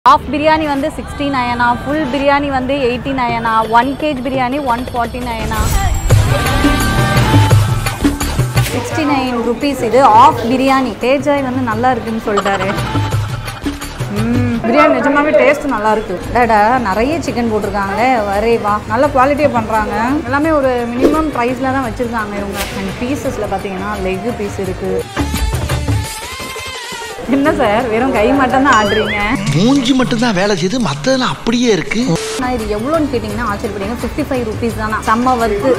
Half biryani வந்து 69 full biryani வந்து 89 1 kg biryani 149 69 rupees இது half biryani தேஜாய் வந்து நல்லா இருக்குன்னு சொல்றாரு பிரியாணி நிஜமாவே டேஸ்ட் நல்லா இருக்கு டடா நிறைய சிக்கன் போட்டுருக்காங்க வரே வா நல்ல குவாலிட்டியா பண்றாங்க எல்லாமே ஒரு மினிமம் பிரைஸ்ல தான் வச்சிருக்காங்க இவங்க அண்ட் பீசஸ்ல பாத்தீங்கன்னா லெக் பீஸ் இருக்கு என்ன சார் வெறும் கை மட்டும் தான் ஆடுறீங்க மூஞ்சி மட்டும் தான் வேலை செய்து மத்ததெல்லாம் அப்படியே இருக்கு நான் இது எவ்வளோன்னு கேட்டிங்கன்னா ஆச்சரியப்படுங்க 55 rupees தானா செம்ம வர்க்கு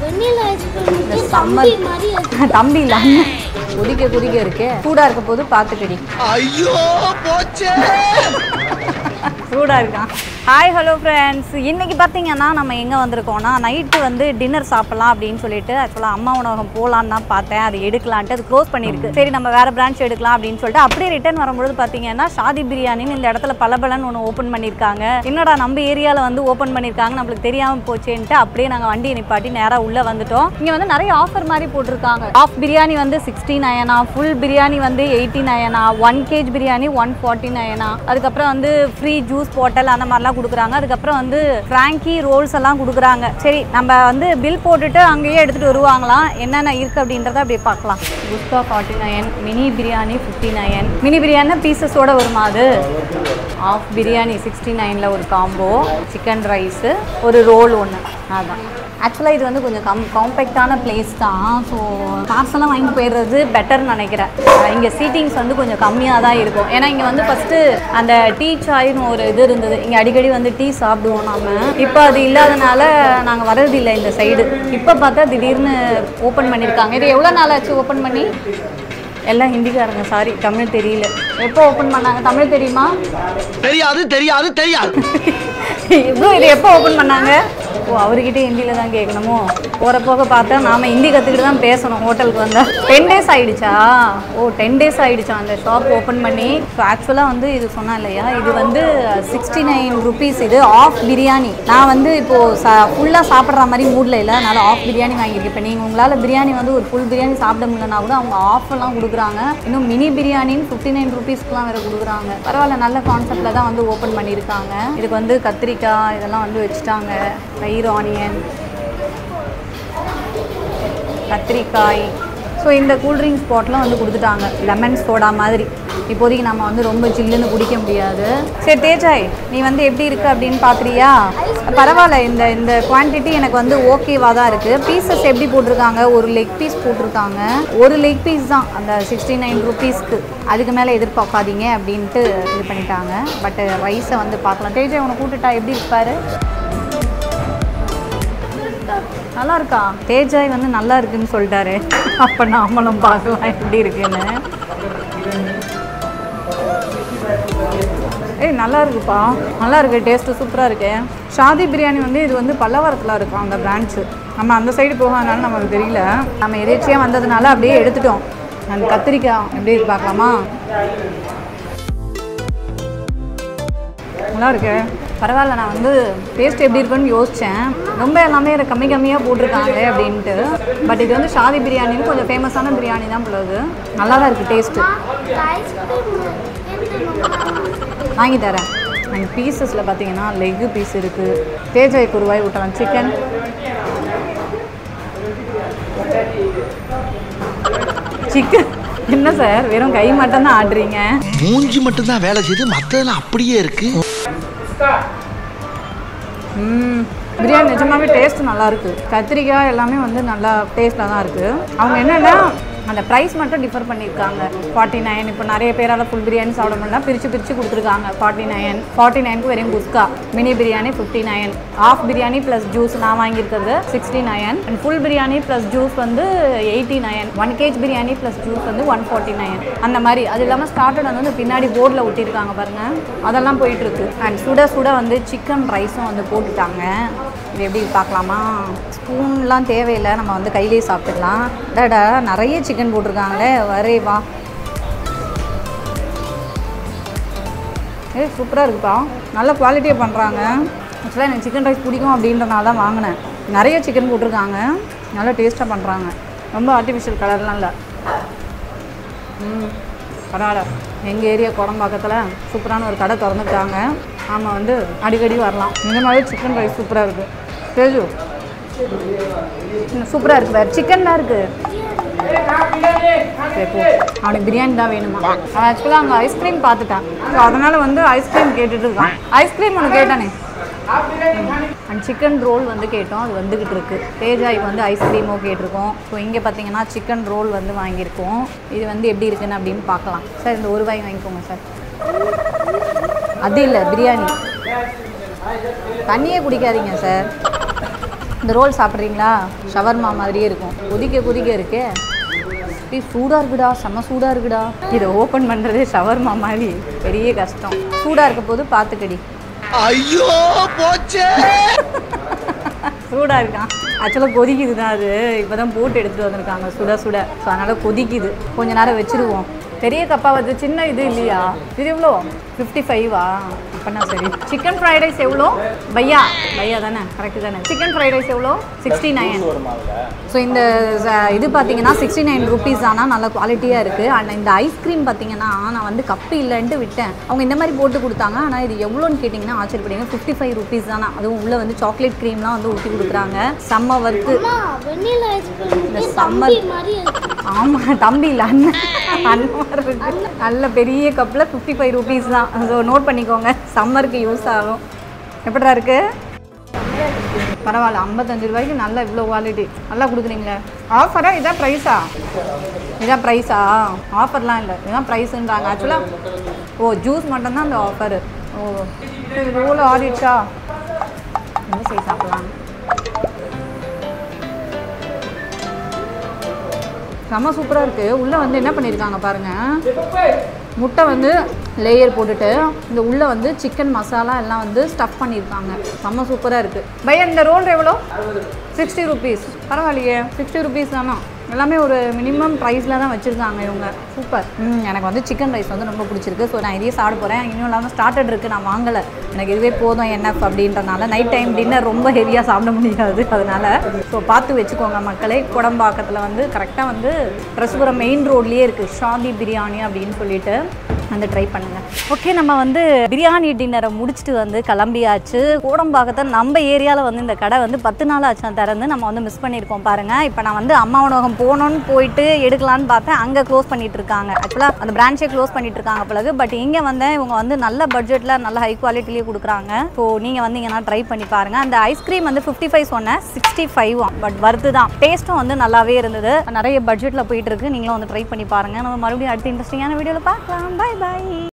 தம்பி இல்லாம குதிக்க இருக்கே சூடா இருக்க போது பார்த்துக்கடி ஐயோ போச்சே சூடா இருக்கான் ஹாய் ஹலோ ஃப்ரெண்ட்ஸ் இன்னைக்கு பார்த்தீங்கன்னா நம்ம எங்கே வந்திருக்கோம்னா நைட்டு வந்து டின்னர் சாப்பிடலாம் அப்படின்னு சொல்லிட்டு ஆக்சுவலாக அம்மா உணவகம் போகலான்னு தான் பார்த்தேன் அது எடுக்கலான்ட்டு அது க்ளோஸ் பண்ணியிருக்கு சரி நம்ம வேறு பிரான்ச் எடுக்கலாம் அப்படின்னு சொல்லிட்டு அப்படியே ரிட்டர்ன் வரும்போது பார்த்தீங்கன்னா ஷாதி பிரியாணின்னு இந்த இடத்துல பலபலன்னு ஒன்று ஓப்பன் பண்ணியிருக்காங்க என்னடா நம்ம ஏரியாவில் வந்து ஓப்பன் பண்ணியிருக்காங்க நம்மளுக்கு தெரியாமல் போச்சேன்ட்டு அப்படியே நாங்கள் வண்டியை நிப்பாட்டி நேராக உள்ளே வந்துட்டோம் இங்கே வந்து நிறைய ஆஃபர் மாதிரி போட்டிருக்காங்க ஹாஃப் பிரியாணி வந்து 69 ஃபுல் பிரியாணி வந்து 89 1 kg பிரியாணி 149 அதுக்கப்புறம் வந்து ஃப்ரீ ஜூஸ் பாட்டில் அந்த மாதிரிலாம் கொடுக்குறாங்க அதுக்கப்புறம் வந்து ஃப்ராங்கி ரோல்ஸ் எல்லாம் கொடுக்குறாங்க சரி நம்ம வந்து பில் போட்டுட்டு அங்கேயே எடுத்துகிட்டு வருவாங்களாம் என்னென்ன இருக்குது அப்படின்றத அப்படியே பார்க்கலாம் குஸ்கா 49 மினி பிரியாணி 59 மினி பிரியாணி பீசஸோடு வருமா அது ஆஃப் பிரியாணி 69 ஒரு காம்போ சிக்கன் ரைஸு ஒரு ரோல் ஒன்று அதான் ஆக்சுவலாக இது வந்து கொஞ்சம் காம்பேக்டான பிளேஸ் தான் ஸோ பார்சலாக வாங்கி போயிடுறது பெட்டர்னு நினைக்கிறேன் இங்கே சீட்டிங்ஸ் வந்து கொஞ்சம் கம்மியாக தான் இருக்கும் ஏன்னா இங்கே வந்து ஃபஸ்ட்டு அந்த டீ சாய்னு ஒரு இது இருந்தது இங்கே அடிக்கடி வந்து டீ சாப்பிடுவோம் நாம இப்போ அது இல்லாதனால நாங்கள் வர்றதில்லை இந்த சைடு இப்போ பார்த்தா திடீர்னு ஓப்பன் பண்ணியிருக்காங்க இது எவ்வளோ நாள் ஆச்சு ஓப்பன் பண்ணி எல்லாம் ஹிந்திக்காரங்க சாரி தமிழ் தெரியல எப்போ ஓப்பன் பண்ணாங்க தமிழ் தெரியுமா தெரியாது இவ்வளோ இது எப்போ ஓப்பன் பண்ணாங்க ஓ அவர்கிட்ட ஹிந்தியில் தான் கேட்கணுமோ போகிற போக பார்த்தா நாம் ஹிந்தி கற்றுக்கிட்டு தான் பேசணும் ஹோட்டலுக்கு வந்தால் 10 days ஆகிடுச்சா ஓ 10 days ஆகிடுச்சா அந்த ஷாப் ஓப்பன் பண்ணி ஸோ ஆக்சுவலாக வந்து இது சொன்னா இல்லையா இது வந்து 69 rupees இது ஆஃப் பிரியாணி நான் வந்து இப்போது ஃபுல்லாக சாப்பிட்ற மாதிரி மூடில் இல்லை அதனால் ஆஃப் பிரியாணி வாங்கியிருக்கேன் இப்போ நீங்கள் உங்களால் பிரியாணி வந்து ஒரு ஃபுல் பிரியாணி சாப்பிட முடியலனா கூட அவங்க ஆஃபெல்லாம் கொடுக்குறாங்க இன்னும் மினி பிரியாணின்னு 59 rupeesக்குலாம் வேறு கொடுக்குறாங்க பரவாயில்ல நல்ல கான்செப்டில் தான் வந்து ஓப்பன் பண்ணியிருக்காங்க இதுக்கு வந்து கத்திரிக்காய் இதெல்லாம் வந்து வச்சுட்டாங்க தயிர் ஆனியன் கத்திரிக்காய் ஸோ இந்த கூல்ட்ரிங்க்ஸ் பாட்டிலாம் வந்து கொடுத்துட்டாங்க லெமன் சோடா மாதிரி இப்போதைக்கு நம்ம வந்து ரொம்ப ஜில்லுன்னு குடிக்க முடியாது சரி தேஜாய் நீ வந்து எப்படி இருக்குது அப்படின்னு பார்க்குறியா பரவாயில்ல இந்த குவான்டிட்டி எனக்கு வந்து ஓகேவாக தான் இருக்குது பீசஸ் எப்படி போட்டிருக்காங்க ஒரு லெக் பீஸ் போட்டிருக்காங்க ஒரு லெக் பீஸ் தான் அந்த 69 rupeesக்கு அதுக்கு மேலே எதிர்பார்க்காதீங்க அப்படின்ட்டு இது பண்ணிட்டாங்க பட் ரைஸை வந்து பார்க்கலாம் தேஜாய் உனக்கு கூட்டுட்டா எப்படி இருப்பாரு நல்லா இருக்கா தேஜாய் வந்து நல்லா இருக்குன்னு சொல்லிட்டாரு அப்போ நாமளும் பார்க்கலாம் எப்படி இருக்குன்னு ஏய் நல்லா இருக்குப்பா நல்லா இருக்கு டேஸ்ட்டு சூப்பராக இருக்கு ஷாதி பிரியாணி வந்து இது வந்து பல்லவரத்தில் இருக்கும் அந்த பிரான்ச்சு நம்ம அந்த சைடு போகாதனால நமக்கு தெரியல நம்ம எதேச்சியாக வந்ததுனால அப்படியே எடுத்துட்டோம் அந்த கத்திரிக்காய் எப்படி இருக்கு பார்க்கலாமா நல்லா இருக்கு பரவாயில்ல நான் வந்து டேஸ்ட் எப்படி இருக்குன்னு யோசித்தேன் ரொம்ப எல்லாமே கம்மியாக போட்டிருக்காங்களே அப்படின்ட்டு பட் இது வந்து ஷாதி பிரியாணின்னு கொஞ்சம் ஃபேமஸான பிரியாணி தான் போலது நல்லா தான் இருக்குது டேஸ்ட்டு வாங்கி தரேன் அண்ட் பீசஸில் பார்த்தீங்கன்னா லெக் பீஸ் இருக்குது தேஜாய்க்கு ஒரு ரூபாய் விட்டலாம் சிக்கன் என்ன சார் வெறும் கை மட்டும் தான் ஆடுறீங்க மூஞ்சி மட்டும் தான் வேலை செய்து மத்ததெல்லாம் அப்படியே இருக்கு பிரியாணி நிஜமாவே டேஸ்ட் நல்லா இருக்கு கத்திரிக்காய் எல்லாமே வந்து நல்லா டேஸ்ட்டாக தான் இருக்குது அவங்க என்னென்னா அந்த ப்ரைஸ் மட்டும் டிஃபர் பண்ணியிருக்காங்க 49 இப்போ நிறைய பேரால் ஃபுல் பிரியாணி சாப்பிட முடியல பிரித்து கொடுத்துருக்காங்க 49க்கு வெறும் kuska mini biryani 59 half biryani plus juice நான் வாங்கியிருக்கிறது 69 and full biryani plus juice வந்து 89 1 kg பிரியாணி ப்ளஸ் ஜூஸ் வந்து 149 அந்த மாதிரி அது இல்லாமல் ஸ்டார்டட் வந்து பின்னாடி போர்டில் ஒட்டியிருக்காங்க பாருங்கள் அதெல்லாம் போயிட்டுருக்கு அண்ட் சுட வந்து சிக்கன் ரைஸும் வந்து போட்டுட்டாங்க இது எப்படி பார்க்கலாமா ஸ்பூன்லாம் தேவையில்லை நம்ம வந்து கையிலே சாப்பிட்டுக்கலாம் டடா நிறைய சிக்கன் போட்டிருக்காங்களே வரே வா சூப்பராக இருக்குப்பா நல்ல குவாலிட்டியாக பண்ணுறாங்க ஆக்சுவலாக எனக்கு சிக்கன் ரைஸ் பிடிக்கும் அப்படின்றனால தான் வாங்கினேன் நிறைய சிக்கன் போட்டிருக்காங்க நல்லா டேஸ்ட்டாக பண்ணுறாங்க ரொம்ப ஆர்டிஃபிஷியல் கலர்லாம் இல்லை பரவாயில்ல. எங்கள் ஏரியா கோடம்பாக்கத்தில் சூப்பரான ஒரு கடை திறந்துட்டாங்க. ஆமாம் வந்து அடிக்கடி வரலாம். இந்த மாதிரி சிக்கன் ரைஸ் சூப்பராக இருக்குது. தேஜு சூப்பராக இருக்குது. வேறு சிக்கன் தான் இருக்குது. அவனுக்கு பிரியாணி தான் வேணுமா? அவன் ஆக்சுவலாக அங்கே ஐஸ்கிரீம் பார்த்துட்டான். ஸோ அதனால் வந்து ஐஸ்கிரீம் கேட்டுட்டு இருக்கான். ஐஸ்கிரீம் ஒன்று கேட்டானே. அண்ட் சிக்கன் ரோல் வந்து கேட்டோம். அது வந்துக்கிட்டு இருக்குது. தேஜாய்க்கு வந்து ஐஸ்கிரீமோ கேட்டிருக்கோம். ஸோ இங்கே பார்த்தீங்கன்னா சிக்கன் ரோல் வந்து வாங்கியிருக்கோம். இது வந்து எப்படி இருக்குன்னு அப்படின்னு பார்க்கலாம். சார் இந்த ஒரு வாய் வாங்கிக்கோங்க சார். அது இல்லை பிரியாணி. தண்ணியே குடிக்காதீங்க சார். இந்த ரோல் சாப்பிட்றீங்களா? ஷவர்மா மாதிரியே இருக்கும். கொதிக்க இருக்கே. சூடாக இருக்குடா, செம்ம சூடாக இருக்குடா. இதை ஓப்பன் பண்ணுறதே ஷவர்மா மாதிரி பெரிய கஷ்டம். சூடாக இருக்க போது பார்த்துக்கடி. ஐயோ போச்சே. சூடாக இருக்கான். ஆக்சுவலாக கொதிக்குது தான். அது இப்போ தான் போட்டு எடுத்துகிட்டு வந்திருக்காங்க சுட சுட. ஸோ அதனால் கொதிக்குது. கொஞ்சம் நேரம் வச்சுருவோம். பெரிய கப்பா வந்து சின்ன இது இல்லையா? இது எவ்வளோ? 55வா? அப்போனா சரி. சிக்கன் ஃப்ரைட் ரைஸ் எவ்வளோ? பையா தானே? கரெக்டு தானே? சிக்கன் ஃப்ரைட் ரைஸ் எவ்வளோ? 69. ஸோ இந்த இது பார்த்தீங்கன்னா 69 ருபீஸ். ஆனால் நல்ல குவாலிட்டியாக இருக்குது. அண்ட் இந்த ஐஸ்கிரீம் பார்த்தீங்கன்னா நான் வந்து கப்பு இல்லைன்ட்டு விட்டேன். அவங்க இந்த மாதிரி போட்டு கொடுத்தாங்க. ஆனால் இது எவ்வளோன்னு கேட்டிங்கன்னா ஆச்சரியப்படுங்க. 55 ருபீஸ் தானே. அதுவும் உள்ளே வந்து சாக்லேட் க்ரீம்லாம் வந்து ஊற்றி கொடுக்குறாங்க. செம்ம வர்க்கு. இந்த சம்மர். ஆமாம் தம்பி இல்லை அண்ணன் நல்ல பெரிய கப்பில் 55 ருபீஸ் தான். ஸோ நோட் பண்ணிக்கோங்க. சம்மருக்கு யூஸ் ஆகும். எப்படிடா இருக்கு? பரவாயில்ல. 55 ரூபாய்க்கு நல்லா இவ்வளோ குவாலிட்டி நல்லா கொடுக்குறீங்களே. ஆஃபரா? இதான் ப்ரைஸா? இதான் ப்ரைஸா? ஆஃபர்லாம் இல்லை, இதுதான் ப்ரைஸுன்றாங்க. ஆக்சுவலாக ஜூஸ் மட்டும்தான் அந்த ஆஃபரு. இது ரோல் ஆடிச்சா? என்ன செய்ய சாப்பிட்லாம்? செம்ம சூப்பராக இருக்குது. உள்ளே வந்து என்ன பண்ணியிருக்காங்க பாருங்கள். முட்டை வந்து லேயர் போட்டுட்டு இந்த உள்ளே வந்து சிக்கன் மசாலா எல்லாம் வந்து ஸ்டஃப் பண்ணியிருக்காங்க. செம்ம சூப்பராக இருக்குது. பையா இந்த ரோல் எவ்வளோ? 60 ருபீஸ். பரவாயில்லையே, 60 ருபீஸ் தானா? எல்லாமே ஒரு மினிமம் ப்ரைஸில் தான் வச்சுருக்காங்க இவங்க. சூப்பர். எனக்கு வந்து சிக்கன் ரைஸ் வந்து ரொம்ப பிடிச்சிருக்கு. ஸோ நான் இதையே சாப்பிட போகிறேன். இன்னும் இல்லாமல் ஸ்டார்டட் இருக்குது. நான் வாங்கலை. எனக்கு இதுவே போதும் என்எஃப் அப்படின்றனால. நைட் டைம் டின்னர் ரொம்ப ஹெவியாக சாப்பிட முடியாது. அதனால் ஸோ பார்த்து வச்சுக்கோங்க மக்களே. கோடம்பாக்கத்தில் வந்து கரெக்டாக வந்து ட்ரஸ்ட்புரம் மெயின் ரோட்லேயே இருக்குது ஷாதி பிரியாணி அப்படின்னு சொல்லிட்டு. வந்து ட்ரை பண்ணுங்கள். ஓகே, நம்ம வந்து பிரியாணி டின்னரை முடிச்சுட்டு வந்து கிளம்பியாச்சு. கோடம்பாக்கத்தை நம்ம ஏரியாவில் வந்து இந்த கடை வந்து 10 நாள் ஆச்சு திறந்து. நம்ம வந்து மிஸ் பண்ணியிருக்கோம் பாருங்கள். இப்போ நான் வந்து அம்மா உணவகம் போகணுன்னு போயிட்டு எடுக்கலான்னு பார்த்தேன். அங்கே க்ளோஸ் பண்ணிட்டு இருக்காங்க. ஆக்சுவலாக அந்த பிரான்ச்சே க்ளோஸ் பண்ணிட்டு இருக்காங்க பிறகு. பட் இங்கே வந்து இவங்க வந்து நல்ல பட்ஜெட்டில் நல்ல ஹை குவாலிட்டிலேயே கொடுக்குறாங்க. ஸோ நீங்கள் வந்து இங்கே ட்ரை பண்ணி பாருங்கள். அந்த ஐஸ்கிரீம் வந்து 55 சொன்னேன், 65 பட் வருது தான். டேஸ்ட்டும் வந்து நல்லாவே இருந்தது. நிறைய பட்ஜெட்டில் போயிட்டு இருக்கு. நீங்களும் வந்து ட்ரை பண்ணி பாருங்கள். நம்ம மறுபடியும் அடுத்த இன்ட்ரெஸ்டிங்கான வீடியோவில் பார்க்கலாம். பாய் பாய்.